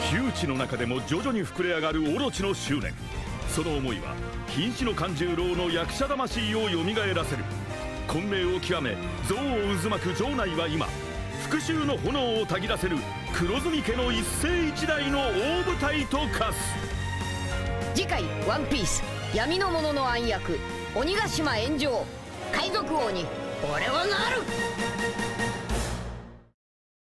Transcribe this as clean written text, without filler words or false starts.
窮地の中でも徐々に膨れ上がるオロチの執念。その思いは瀕死の勘十郎の役者魂をよみがえらせる。混迷を極め憎悪を渦巻く城内は今、復讐の炎をたぎらせる黒住家の一世一代の大舞台と化す。 次回「ワンピース闇の者の暗躍鬼ヶ島炎上海賊王に俺はなる。